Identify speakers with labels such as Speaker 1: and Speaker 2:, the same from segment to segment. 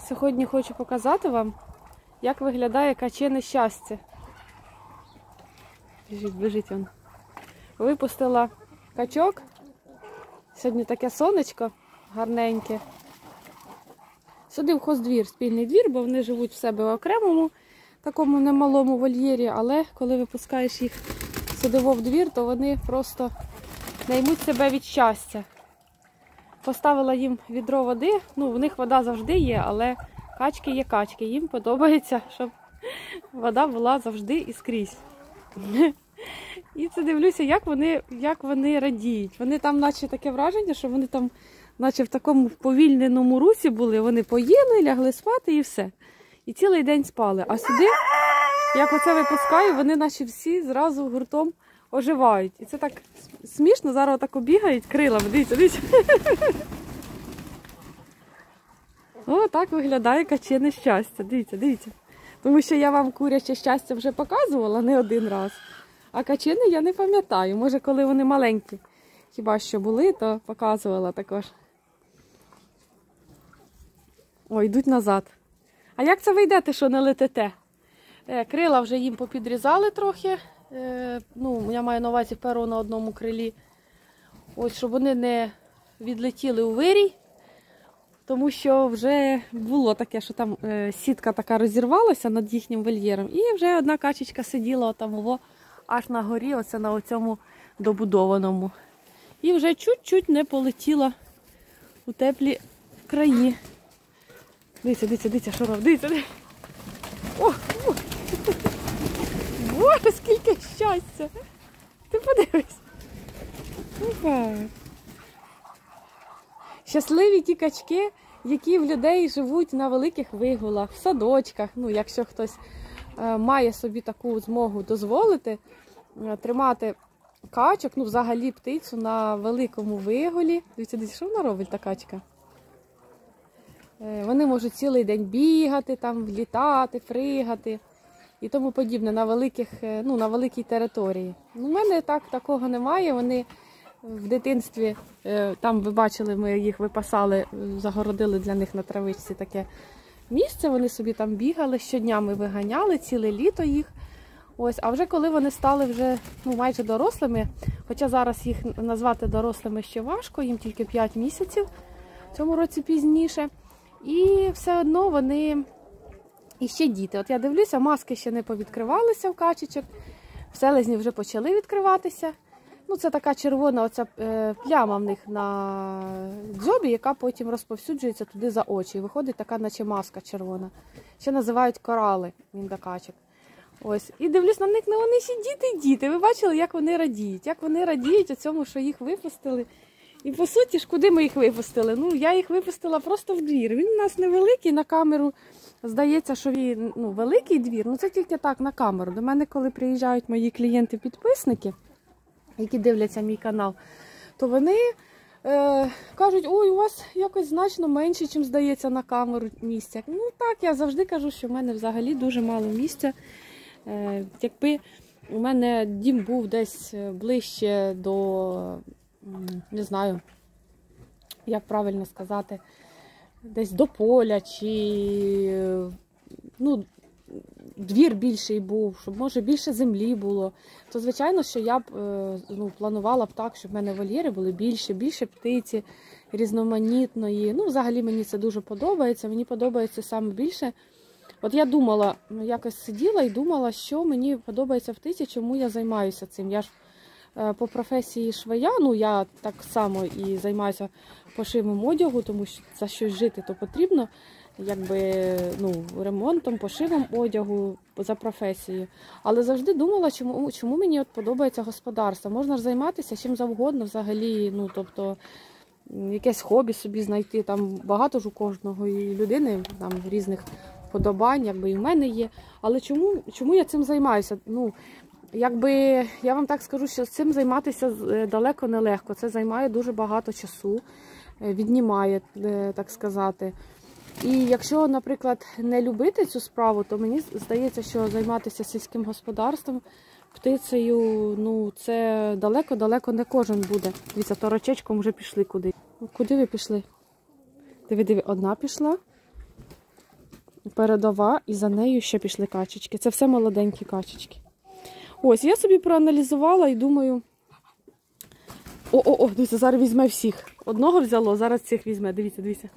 Speaker 1: Сьогодні хочу показати вам, як виглядає качине щастя. Біжить він. Випустила качок. Сьогодні таке сонечко гарненьке. Сюди в хоздвір, спільний двір, бо вони живуть в себе в окремому, такому немалому вольєрі, але коли випускаєш їх сюди в двір, то вони просто наймуть себе від щастя. Поставила їм відро води, ну в них вода завжди є, але качки є качки. Їм подобається, щоб вода була завжди і скрізь. І це дивлюся, як вони радіють. Вони там наче таке враження, що вони там наче в такому повільненому русі були. Вони поїли, лягли спати і все. І цілий день спали. А сюди, як оце випускаю, вони наче всі зразу гуртом оживають. І це так смішно, зараз отак бігають крилами. Дивіться, дивіться. О, так виглядає качине щастя. Дивіться, дивіться. Тому що я вам куряче щастя вже показувала не один раз. А качини я не пам'ятаю. Може, коли вони маленькі хіба що були, то показувала також. О, йдуть назад. А як це ви йдете, що не летите? Крила вже їм попідрізали трохи. Ну, я маю на увазі перо на одному крилі. Ось, щоб вони не відлетіли у вирій. Тому що вже було таке, що там сітка така розірвалася над їхнім вольєром. І вже одна качечка сиділа там аж на горі, оце на оцьому добудованому. І вже чуть-чуть не полетіла у теплі краї. Дивіться, дивіться, дивіться, що робить. Дивіться, дивіться. О! Боже, скільки щастя! Ти подивись. Опа. Щасливі ті качки, які в людей живуть на великих вигулах, в садочках. Ну, якщо хтось має собі таку змогу дозволити тримати качок, ну взагалі птицю на великому вигулі. Дивіться, дивіться, що вона робить, та качка? Вони можуть цілий день бігати, там, літати, фригати і тому подібне на великій території. У мене такого немає. Вони в дитинстві, там ви бачили, ми їх випасали, загородили для них на травичці таке місце. Вони собі там бігали, щодня ми виганяли, ціле літо їх. Ось, а вже коли вони стали вже майже дорослими, хоча зараз їх назвати дорослими ще важко, їм тільки 5 місяців, в цьому році пізніше. І все одно вони іще діти. От я дивлюся, маски ще не повідкривалися в качечок, селезні вже почали відкриватися. Ну, це така червона оця пляма в них на дзьобі, яка потім розповсюджується туди за очі. І виходить така наче маска червона. Ще називають корали міндакачок. Ось. І дивлюсь на них, ну вони ще діти. Ви бачили, як вони радіють? Як вони радіють у цьому, що їх випустили. І по суті ж, куди ми їх випустили? Ну, я їх випустила просто в двір. Він у нас невеликий, на камеру здається, що він великий двір. Ну, це тільки так, на камеру. До мене, коли приїжджають мої клієнти-підписники, які дивляться мій канал, то вони кажуть, ой, у вас якось значно менше, чим здається на камеру місця. Ну так, я завжди кажу, що в мене взагалі дуже мало місця. Якби у мене дім був десь ближче до, не знаю, як правильно сказати, десь до поля, чи двір більший був, щоб, може, більше землі було, то, звичайно, що я б планувала б так, щоб в мене вольєри були більше птиці, різноманітної. Ну, взагалі, мені це дуже подобається. Мені подобається саме більше. От я думала, якось сиділа і думала, що мені подобається в птиці, чому я займаюся цим. Я ж по професії швея, я так само і займаюся пошивом одягу, тому що за щось жити то потрібно. Ремонтом, пошивом одягу за професією. Але завжди думала, чому мені подобається господарство. Можна ж займатися чим завгодно взагалі, тобто якесь хобі собі знайти. Там багато ж у кожної людини там різних вподобань, і в мене є. Але чому я цим займаюся? Я вам так скажу, що цим займатися далеко не легко. Це займає дуже багато часу, віднімає, так сказати. І якщо, наприклад, не любити цю справу, то мені здається, що займатися сільським господарством, птицею, це далеко-далеко не кожен буде. Дивіться, торочечком вже пішли куди. Куди ви пішли? Диви, одна пішла. передова, і за нею ще пішли качечки. Це все молоденькі качечки. Ось, я собі проаналізувала і думаю... О, дивіться, зараз візьме всіх. Одного взяло, зараз цих візьме. Дивіться, дивіться.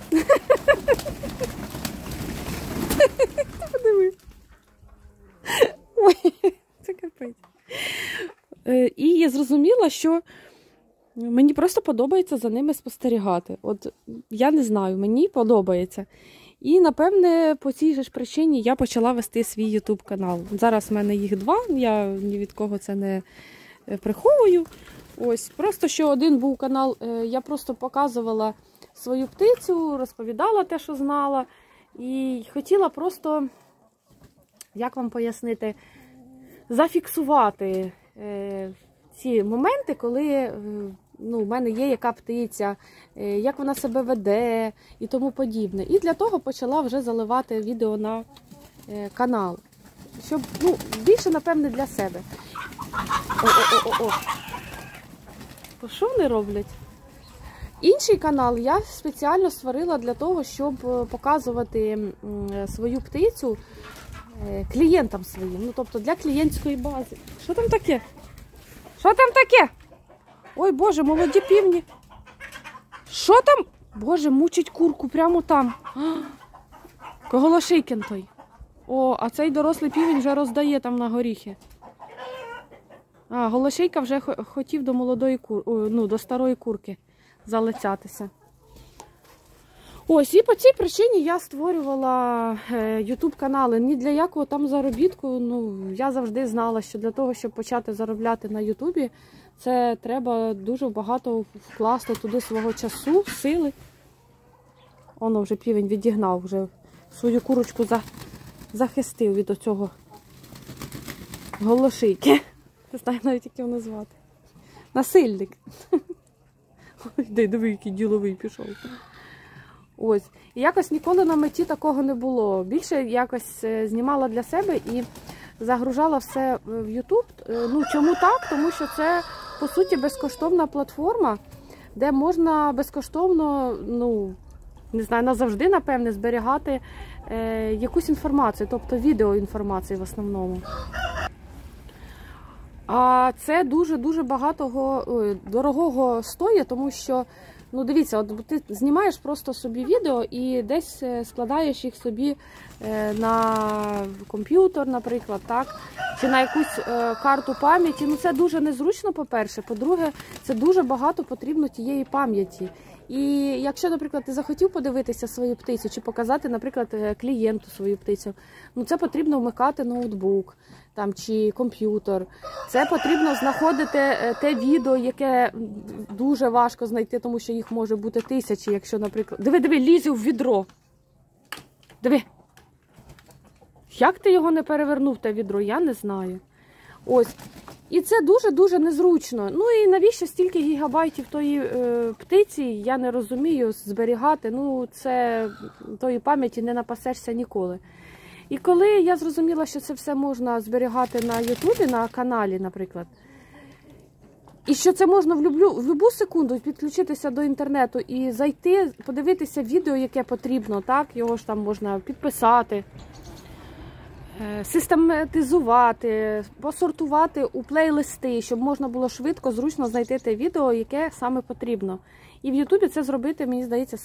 Speaker 1: Подивись. Ой, це капець. І я зрозуміла, що мені просто подобається за ними спостерігати. От я не знаю, мені подобається. І, напевне, по цій же ж причині я почала вести свій YouTube канал. Зараз в мене їх 2, я ні від кого це не приховую. Ось, просто що один був канал, я просто показувала свою птицю, розповідала те, що знала. І хотіла просто, як вам пояснити, зафіксувати ці моменти, коли в мене є яка птиця, як вона себе веде і тому подібне. І для того почала вже заливати відео на канал. Щоб, більше, напевне, для себе. О. Що вони роблять? Інший канал я спеціально створила для того, щоб показувати свою птицю клієнтам своїм. Тобто для клієнтської бази. Що там таке? Що там таке? Ой, Боже, молоді півні. Що там? Боже, мучить курку прямо там. Коголошийкин той. О, а цей дорослий півень вже роздає там на горіхи. А, Голошейка вже хотів до молодої до старої курки залицятися. Ось, і по цій причині я створювала YouTube канали. Ні для якого там заробітку. Я завжди знала, що для того, щоб почати заробляти на YouTube, це треба дуже багато вкласти туди свого часу, сили. Воно вже півень відігнав, вже свою курочку захистив від оцього голошийки. Не знаю навіть, як його назвати. Насильник. Диви, який діловий пішов. Ось. І якось ніколи на меті такого не було. Більше якось знімала для себе і загружала все в YouTube. Чому так? Тому що це, по суті, безкоштовна платформа, де можна безкоштовно, не знаю, назавжди, напевне, зберігати якусь інформацію, тобто відеоінформацію в основному. А це дуже-дуже дорогого стоїть, тому що, дивіться, от ти знімаєш просто собі відео і десь складаєш їх собі на комп'ютер, наприклад, так, чи на якусь карту пам'яті. Це дуже незручно, по-перше. По-друге, це дуже багато потрібно тієї пам'яті. І якщо, наприклад, ти захотів подивитися свою птицю, чи показати, наприклад, клієнту свою птицю, це потрібно вмикати ноутбук чи комп'ютер. Це потрібно знаходити те відео, яке дуже важко знайти, тому що їх може бути тисячі, якщо, наприклад... Диви, лізе в відро. Диви. Як ти його не перевернув, те відро, я не знаю. Ось. І це дуже-дуже незручно. І навіщо стільки гігабайтів тої птиці, я не розумію, зберігати. Це тої пам'яті не напасешся ніколи. І коли я зрозуміла, що це все можна зберігати на Ютубі, на каналі, наприклад, і що це можна в будь-яку секунду підключитися до інтернету і зайти, подивитися відео, яке потрібно, так, його ж там можна підписати, систематизувати, посортувати у плейлисти, щоб можна було швидко, зручно знайти те відео, яке саме потрібно. І в Ютубі це зробити, мені здається,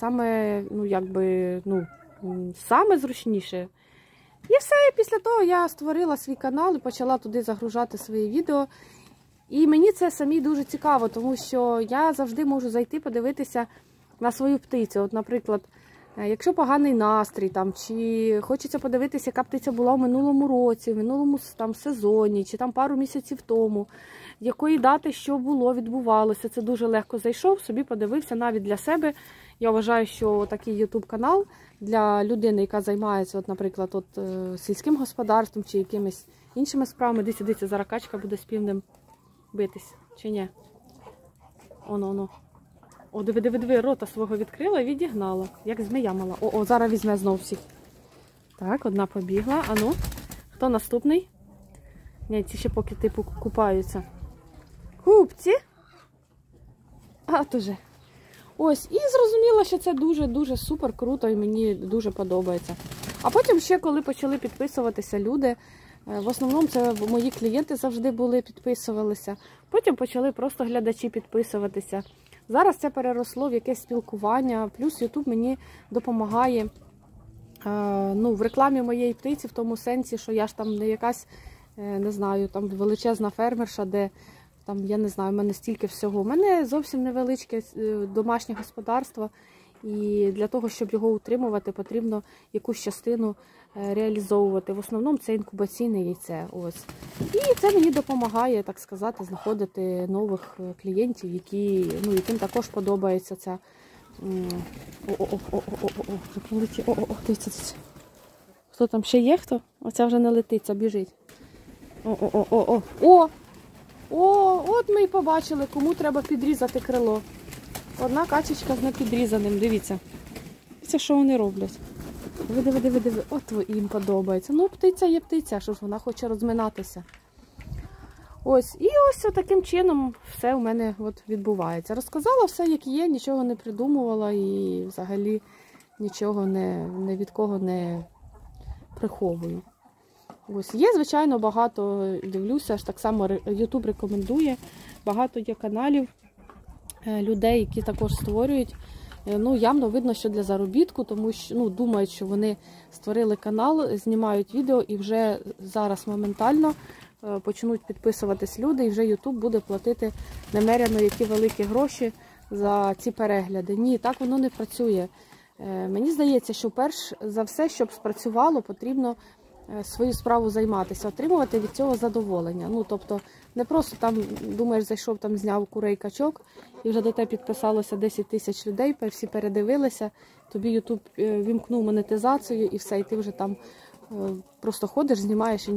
Speaker 1: саме зручніше. І все, і після того я створила свій канал і почала туди загружати свої відео. І мені це самі дуже цікаво, тому що я завжди можу зайти подивитися на свою птицю. От, наприклад, якщо поганий настрій, чи хочеться подивитися, яка птиця була в минулому році, в минулому сезоні, чи пару місяців тому, якої дати, що було, відбувалося. Це дуже легко зайшов, собі подивився навіть для себе. Я вважаю, що такий YouTube-канал для людини, яка займається, наприклад, сільським господарством чи якимись іншими справами. Дивіться, зараз качка буде з півнем битись, чи ні? Оно. О, диви, рота свого відкрила і відігнала, як змія мала. О, зараз візьме знов всіх. Так, одна побігла. Ану, хто наступний? Ні, ці ще поки купаються. Купці. Тоже. Ось, і зрозуміла, що це дуже-дуже супер круто і мені дуже подобається. А потім ще, коли почали підписуватися люди, в основному це мої клієнти завжди були, підписувалися. Потім почали просто глядачі підписуватися. Зараз це переросло в якесь спілкування, плюс YouTube мені допомагає в рекламі моєї птиці, в тому сенсі, що я ж там не якась, не знаю, там величезна фермерша, де там, я не знаю, в мене стільки всього. У мене зовсім невеличке домашнє господарство, і для того, щоб його утримувати, потрібно якусь частину реалізовувати. В основному це інкубаційне яйце. Ось. І це мені допомагає, так сказати, знаходити нових клієнтів, яким також подобається ця... Дивіться. Хто там ще є? Хто? Оця вже не летиться, біжить. От ми і побачили, кому треба підрізати крило. Одна качечка з непідрізаним, дивіться. Дивіться, що вони роблять. Диви. От їм подобається. Ну, птиця є птиця, що ж вона хоче розминатися. Ось. І ось таким чином все у мене відбувається. Розказала все, як є, нічого не придумувала і взагалі нічого не від кого не приховую. Ось. Є, звичайно, багато, дивлюся, аж так само YouTube рекомендує. Багато є каналів людей, які також створюють. Явно видно, що для заробітку, тому що думають, що вони створили канал, знімають відео і вже зараз моментально почнуть підписуватись люди, і вже YouTube буде платити немерено які великі гроші за ці перегляди. Ні, так воно не працює. Мені здається, що перш за все, щоб спрацювало, потрібно свою справу займатися, отримувати від цього задоволення. Тобто не просто там, думаєш, зайшов, там зняв курей, качок, і вже до тебе підписалося 10 тисяч людей, всі передивилися, тобі YouTube вімкнув монетизацію і все, і ти вже там просто ходиш, знімаєш і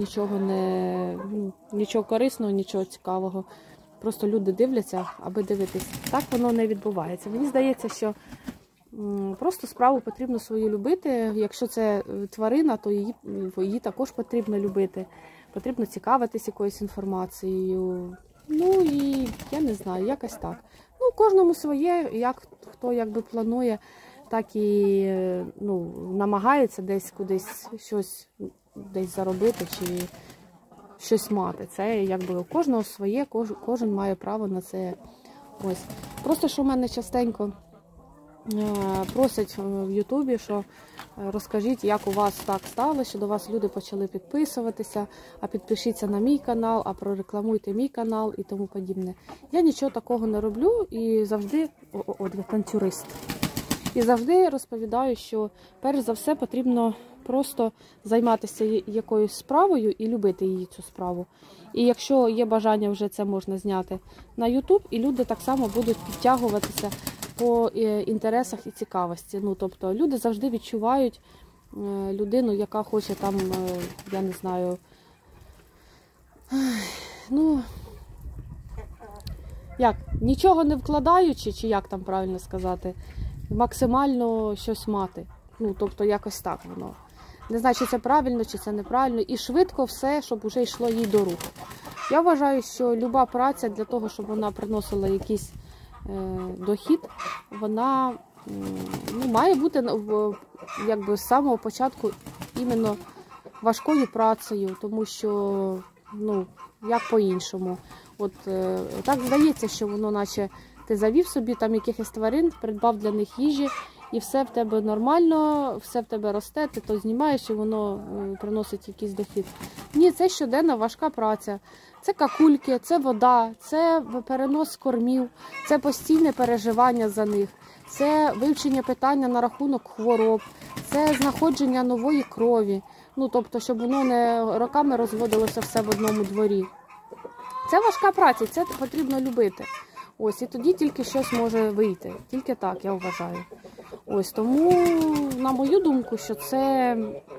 Speaker 1: нічого корисного, нічого цікавого. Просто люди дивляться, аби дивитись. Так воно не відбувається. Мені здається, що просто справу потрібно свою любити. Якщо це тварина, то її також потрібно любити. Потрібно цікавитись якоюсь інформацією. І я не знаю, якось так. Кожному своє, як хто планує, так і намагається десь кудись щось десь заробити чи щось мати. Це у кожного своє, кожен має право на це. Ось. Просто що в мене частенько просять в Ютубі, що розкажіть, як у вас так стало, що до вас люди почали підписуватися, а підпишіться на мій канал, а прорекламуйте мій канал і тому подібне. Я нічого такого не роблю і завжди, танцюрист, і завжди розповідаю, що перш за все потрібно просто займатися якоюсь справою і любити її, цю справу. І якщо є бажання, вже це можна зняти на YouTube, і люди так само будуть підтягуватися по інтересах і цікавості. Тобто люди завжди відчувають людину, яка хоче там, я не знаю, нічого не вкладаючи, чи як там правильно сказати, максимально щось мати. Тобто якось так воно. Не знаю, чи це правильно, чи це неправильно. І швидко все, щоб вже йшло їй до рук. Я вважаю, що люба праця для того, щоб вона приносила якийсь дохід, вона має бути з самого початку іменно важкою працею, тому що, як по-іншому. Так здається, що воно наче ти завів собі там якихось тварин, придбав для них їжі, і все в тебе нормально, все в тебе росте, ти то знімаєш і воно приносить якийсь дохід. Ні, це щоденна важка праця. Це какульки, це вода, це перенос кормів, це постійне переживання за них, це вивчення питання на рахунок хвороб, це знаходження нової крові. Тобто, щоб воно не роками розводилося все в одному дворі. Це важка праця, це потрібно любити. Ось, і тоді тільки щось може вийти. Тільки так, я вважаю. Ось, тому, на мою думку, що це,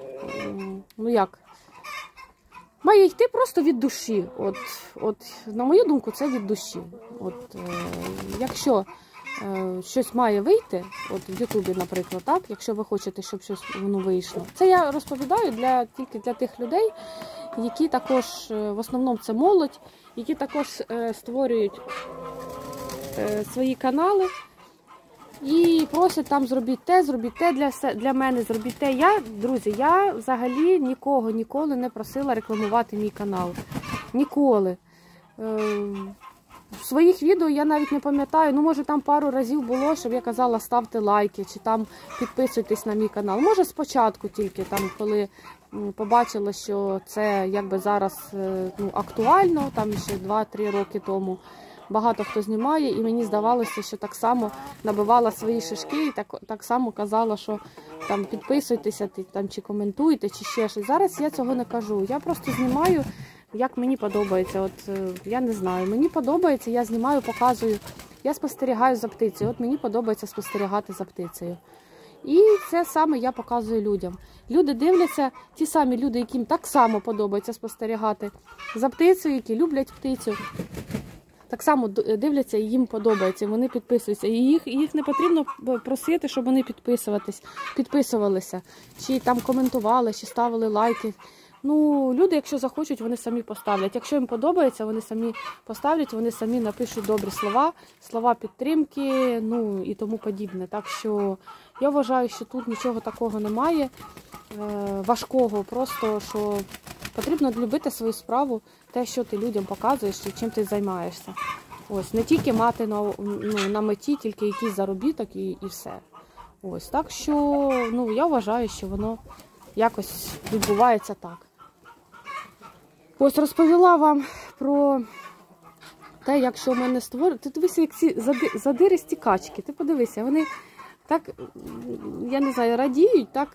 Speaker 1: має йти просто від душі. На мою думку, це від душі. Якщо щось має вийти, в Ютубі, наприклад, так, якщо ви хочете, щоб щось воно вийшло. Це я розповідаю тільки для тих людей, які також, в основному це молодь, які також створюють свої канали, І просять там зробіть те для мене, зробіть те. Друзі, я взагалі ніколи не просила рекламувати мій канал. Ніколи. В своїх відео я навіть не пам'ятаю, ну може там пару разів було, щоб я казала ставте лайки, чи там підписуйтесь на мій канал. Може спочатку тільки, там, коли побачила, що це якби зараз актуально, там ще 2-3 роки тому. Багато хто знімає, і мені здавалося, що так само набивала свої шишки, і так само казала, що там підписуйтеся, там, чи коментуйте, чи ще щось. Зараз я цього не кажу. Я просто знімаю, як мені подобається. От я не знаю, мені подобається, я знімаю, показую. Я спостерігаю за птицею. От мені подобається спостерігати за птицею. І це саме я показую людям. Люди дивляться, ті самі люди, яким так само подобається спостерігати за птицею, які люблять птицю. Так само дивляться і їм подобається, вони підписуються. І їх не потрібно просити, щоб вони підписувалися, чи там коментували, чи ставили лайки. Ну, люди, якщо захочуть, вони самі поставлять. Якщо їм подобається, вони самі поставлять, вони самі напишуть добрі слова підтримки, ну і тому подібне. Так що я вважаю, що тут нічого такого немає важкого, просто що потрібно любити свою справу, те, що ти людям показуєш і чим ти займаєшся. Ось, не тільки мати на меті тільки якийсь заробіток і все. Ось, так що, ну, я вважаю, що воно якось відбувається так. Ось розповіла вам про те, як що в мене створює. Ти дивися, як ці задиристі качки. Ти подивися, вони так, я не знаю, радіють, так,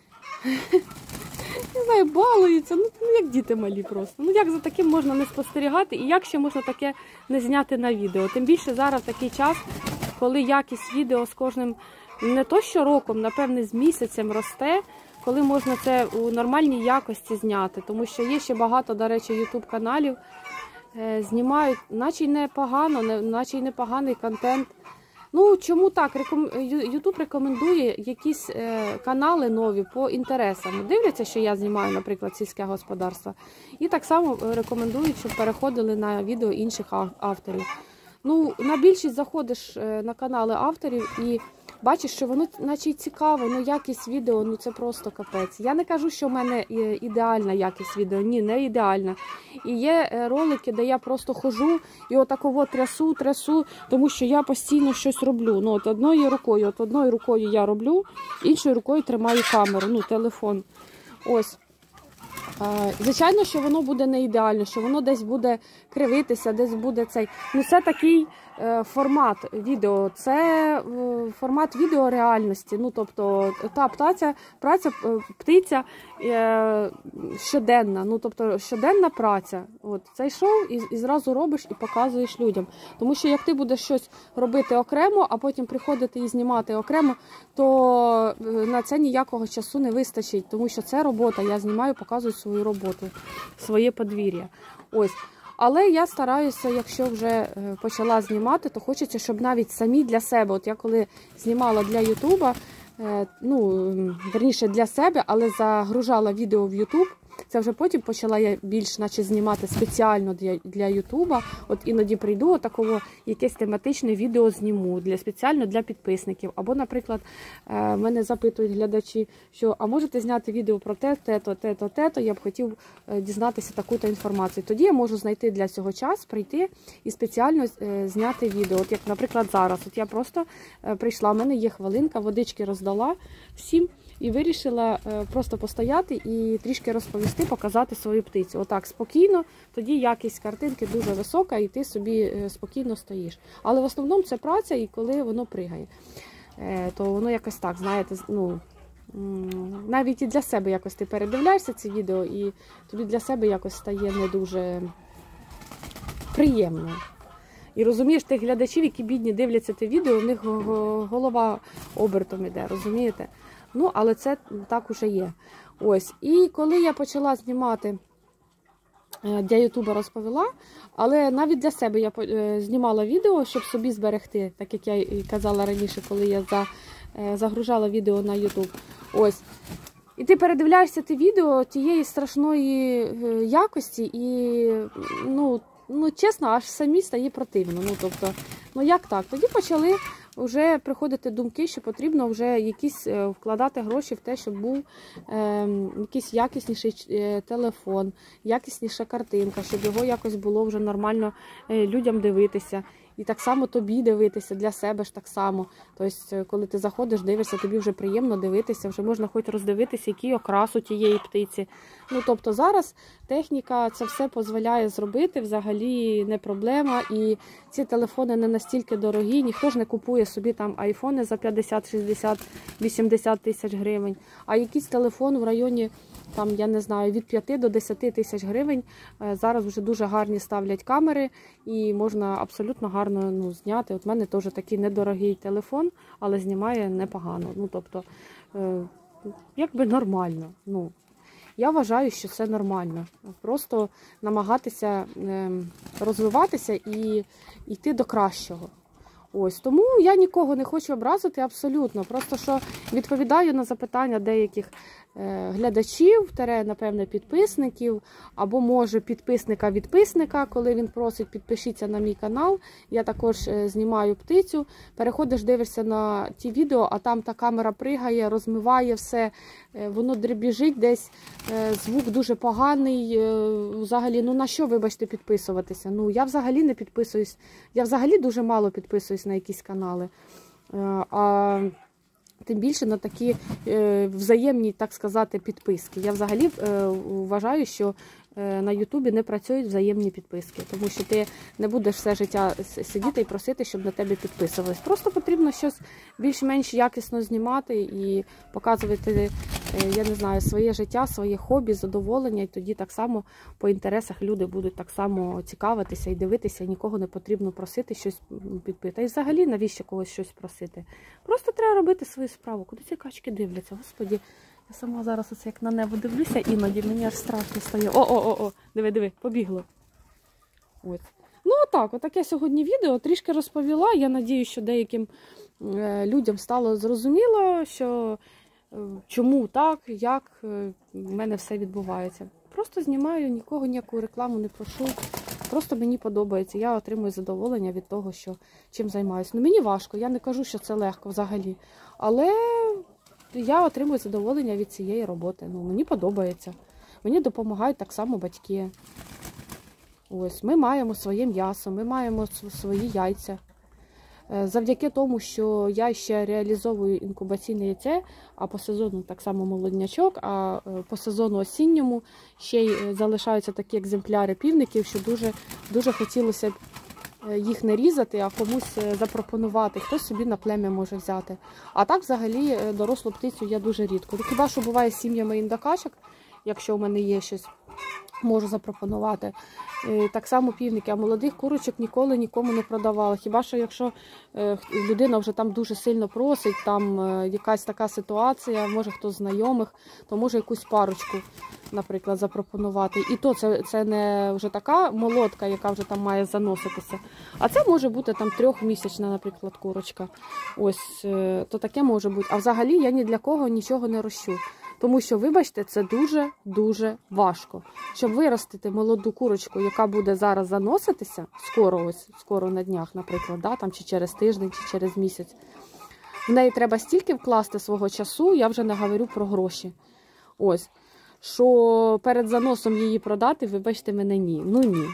Speaker 1: не знаю, балуються, ну як діти малі просто. Ну як за таким можна не спостерігати і як ще можна таке не зняти на відео. Тим більше зараз такий час, коли якість відео з кожним, не то що роком, напевне, з місяцем росте, коли можна це у нормальній якості зняти. Тому що є ще багато, до речі, ютуб-каналів, знімають, наче й непогано, наче й непоганий контент. Ну, чому так? Ютуб рекомендує якісь канали нові по інтересам. Дивляться, що я знімаю, наприклад, сільське господарство. І так само рекомендують, щоб переходили на відео інших авторів. Ну, на більшість заходиш на канали авторів і бачиш, що воно наче й цікаво, ну якість відео, ну це просто капець. Я не кажу, що в мене ідеальна якість відео, ні, не ідеальна. І є ролики, де я просто хожу і отаково трясу, тому що я постійно щось роблю. Ну, от одною рукою я роблю, іншою рукою тримаю камеру, ну, телефон. Ось. Звичайно, що воно буде не ідеально, що воно десь буде кривитися, десь буде цей. Ну, це такий формат відео, це формат відео реальності. Ну, тобто, та птиця щоденна, ну, тобто, щоденна праця. От, цей шоу і зразу робиш і показуєш людям. Тому що, як ти будеш щось робити окремо, а потім приходити і знімати окремо, то на це ніякого часу не вистачить, тому що це робота, я знімаю, показую свою роботу, своє подвір'я. Ось. Але я стараюся, якщо вже почала знімати, то хочеться, щоб навіть самі для себе, от я коли знімала для Ютуба, ну, верніше для себе, але загружала відео в Ютуб, це вже потім почала я більш наче знімати спеціально для Ютуба. От іноді прийду, отакого якесь тематичне відео зніму, спеціально для підписників. Або, наприклад, мене запитують глядачі, що а можете зняти відео про те-то, я б хотів дізнатися таку-то інформацію. Тоді я можу знайти для цього час, прийти і спеціально зняти відео. От як, наприклад, зараз. От я просто прийшла, в мене є хвилинка, водички роздала всім. І вирішила просто постояти і трішки розповісти, показати свою птицю. Отак, спокійно, тоді якість картинки дуже висока і ти собі спокійно стоїш. Але в основному це праця, і коли воно пригає, то воно якось так, знаєте, ну, навіть і для себе якось ти передивляєшся це відео, і тобі для себе якось стає не дуже приємно. І розумієш тих глядачів, які бідні дивляться те відео, у них голова обертом іде, розумієте? Ну, але це так уже є. Ось. І коли я почала знімати, для Ютуба розповіла, але навіть для себе я знімала відео, щоб собі зберегти, так як я і казала раніше, коли я загружала відео на Ютуб. Ось. І ти передивляєшся те відео тієї страшної якості і, ну чесно, аж самі стає противно. Ну, тобто, ну як так? Тоді почали вже приходити думки, що потрібно вже якісь вкладати гроші в те, щоб був якийсь якісніший телефон, якісніша картинка, щоб його якось було вже нормально людям дивитися. І так само тобі дивитися, для себе ж так само. Тобто, коли ти заходиш, дивишся, тобі вже приємно дивитися, вже можна хоч роздивитися, який окрас у тієї птиці. Ну, тобто зараз техніка це все дозволяє зробити, взагалі не проблема. І ці телефони не настільки дорогі, ніхто ж не купує собі там айфони за 50, 60, 80 тисяч гривень. А якийсь телефон в районі, там, я не знаю, від 5 до 10 тисяч гривень. Зараз вже дуже гарні ставлять камери і можна абсолютно гарно зняти. От в мене теж такий недорогий телефон, але знімає непогано. Ну, тобто, якби нормально. Ну, я вважаю, що це нормально. Просто намагатися розвиватися і йти до кращого. Ось, тому я нікого не хочу образити абсолютно. Просто що відповідаю на запитання деяких глядачів, напевне, підписників, або, може, підписника-відписника, коли він просить, підпишіться на мій канал. Я також знімаю птицю. Переходиш, дивишся на ті відео, а там та камера пригає, розмиває все, воно дребіжить десь, звук дуже поганий. Взагалі, ну на що, вибачте, підписуватися? Ну, я взагалі не підписуюсь, я взагалі дуже мало підписуюсь на якісь канали. Тим більше на такі взаємні, так сказати, підписки. Я взагалі вважаю, що на Ютубі не працюють взаємні підписки, тому що ти не будеш все життя сидіти і просити, щоб на тебе підписувались. Просто потрібно щось більш-менш якісно знімати і показувати, я не знаю, своє життя, своє хобі, задоволення, і тоді так само по інтересах люди будуть так само цікавитися і дивитися, і нікого не потрібно просити щось підпити. І взагалі, навіщо когось щось просити? Просто треба робити свою справу. Куди ці качки дивляться? Господі, я сама зараз оце як на небо дивлюся, іноді мені аж страшно стає. О, диви, побігло. Ось. Ну отак я сьогодні відео трішки розповіла. Я надію, що деяким людям стало зрозуміло, що чому так, як в мене все відбувається. Просто знімаю, нікого ніяку рекламу не прошу. Просто мені подобається. Я отримую задоволення від того, що чим займаюся. Ну, мені важко, я не кажу, що це легко взагалі. Але я отримую задоволення від цієї роботи. Ну, мені подобається. Мені допомагають так само батьки. Ось, ми маємо своє м'ясо, ми маємо свої яйця. Завдяки тому, що я ще реалізовую інкубаційне яйце, а по сезону так само молоднячок, а по сезону осінньому ще й залишаються такі екземпляри півників, що дуже хотілося б їх не різати, а комусь запропонувати, хтось собі на плем'я може взяти. А так взагалі дорослу птицю я дуже рідко. Хіба що буває з сім'ями індокачок, якщо в мене є щось, можу запропонувати. Так само півники, а молодих курочок ніколи нікому не продавала. Хіба що якщо людина вже там дуже сильно просить, там якась така ситуація, може хтось з знайомих, то може якусь парочку, наприклад, запропонувати. І то це не вже така молодка, яка вже там має заноситися. А це може бути там 3-місячна, наприклад, курочка. Ось, то таке може бути. А взагалі я ні для кого нічого не рощу. Тому що, вибачте, це дуже-дуже важко. Щоб виростити молоду курочку, яка буде зараз заноситися, скоро на днях, наприклад, да, там, чи через тиждень, чи через місяць, в неї треба стільки вкласти свого часу, я вже не говорю про гроші. Ось. Що перед заносом її продати, вибачте мене, ні. Ну ні.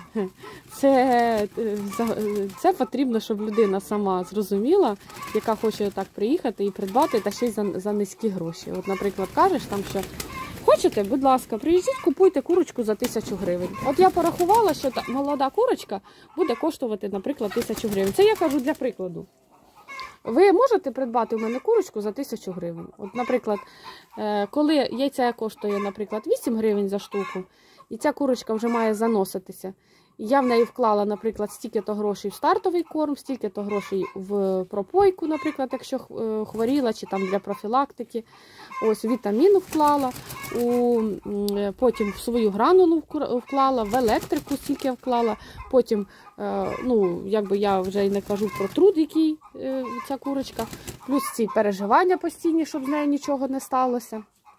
Speaker 1: Це потрібно, щоб людина сама зрозуміла, яка хоче так приїхати і придбати, та ще й за низькі гроші. От, наприклад, кажеш там, що хочете, будь ласка, приїздіть, купуйте курочку за 1000 гривень. От я порахувала, що молода курочка буде коштувати, наприклад, 1000 гривень. Це я кажу для прикладу. Ви можете придбати у мене курочку за 1000 гривень. От, наприклад, коли яйця коштує, наприклад, 8 гривень за штуку, і ця курочка вже має заноситися, і я в неї вклала, наприклад, стільки-то грошей в стартовий корм, стільки-то грошей в пропойку, наприклад, якщо хворіла, чи там для профілактики, ось вітаміну вклала, потім в свою гранулу вклала, в електрику стільки вклала, потім, ну, якби я вже й не кажу про труд, який ця курочка, плюс ці переживання постійні, щоб з нею нічого не сталося.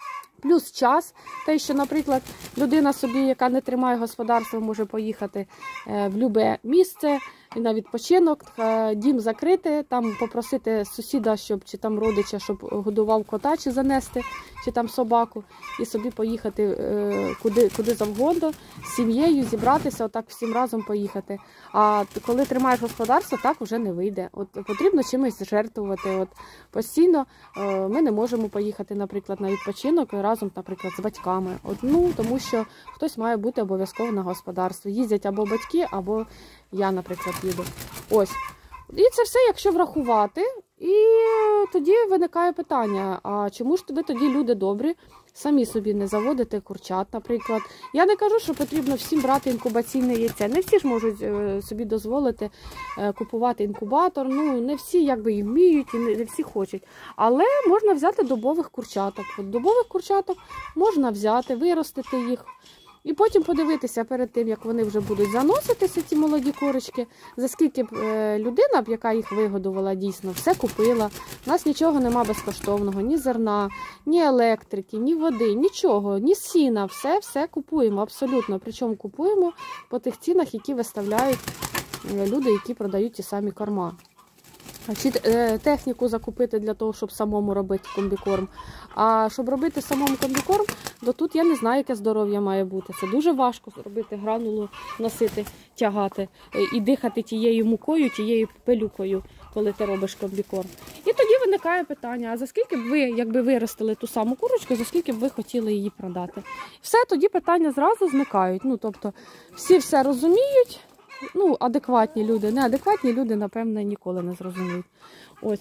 Speaker 1: Плюс час, те, що, наприклад, людина собі, яка не тримає господарство, може поїхати в будь-яке місце на відпочинок, дім закрити, там попросити сусіда, щоб, чи там родича, щоб годував кота, чи занести, чи там собаку, і собі поїхати куди завгодно, з сім'єю зібратися, отак всім разом поїхати. А коли тримаєш господарство, так вже не вийде. От потрібно чимось жертвувати. От постійно ми не можемо поїхати, наприклад, на відпочинок разом, наприклад, з батьками. От, тому що хтось має бути обов'язково на господарстві. Їздять або батьки, або я, наприклад, їду. Ось. І це все, якщо врахувати. І тоді виникає питання, а чому ж ви тоді, люди добрі, самі собі не заводите курчат, наприклад. Я не кажу, що потрібно всім брати інкубаційне яйце. Не всі ж можуть собі дозволити купувати інкубатор. Не всі якби і вміють, і не всі хочуть. Але можна взяти добових курчаток. От добових курчаток можна взяти, виростити їх. І потім подивитися перед тим, як вони вже будуть заноситися, ці молоді курочки, за скільки б людина, яка їх вигодувала, дійсно, все купила. У нас нічого нема безкоштовного, ні зерна, ні електрики, ні води, нічого, ні сіна, все купуємо, абсолютно. Причому купуємо по тих цінах, які виставляють люди, які продають ті самі корма. Чи техніку закупити для того, щоб самому робити комбікорм. А щоб робити самому комбікорм, то тут я не знаю, яке здоров'я має бути. Це дуже важко зробити, гранулу носити, тягати і дихати тією мукою, тією пилюкою, коли ти робиш комбікорм. І тоді виникає питання, а за скільки б ви, якби виростили ту саму курочку, за скільки б ви хотіли її продати? Все, тоді питання зразу зникають. Тобто всі все розуміють. Адекватні люди. Неадекватні люди, напевно, ніколи не зрозуміють. Ось.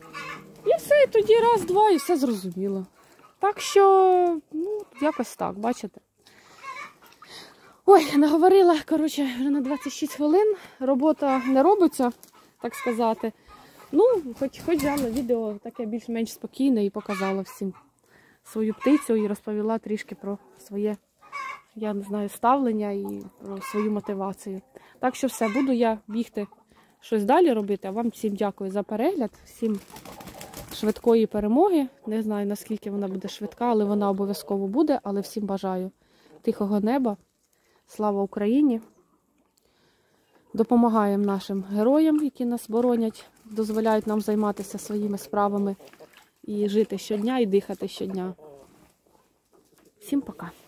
Speaker 1: І все, і тоді раз, два, і все зрозуміло. Так що, якось так, бачите. Ой, наговорила, коротше, вже на 26 хвилин. Робота не робиться, так сказати. Хоч взяла відео таке більш-менш спокійне і показала всім свою птицю і розповіла трішки про своє, я не знаю, ставлення і про свою мотивацію. Так що все, буду я бігти щось далі робити. А вам всім дякую за перегляд, всім швидкої перемоги. Не знаю, наскільки вона буде швидка, але вона обов'язково буде. Але всім бажаю тихого неба. Слава Україні! Допомагаємо нашим героям, які нас боронять, дозволяють нам займатися своїми справами і жити щодня, і дихати щодня. Всім пока!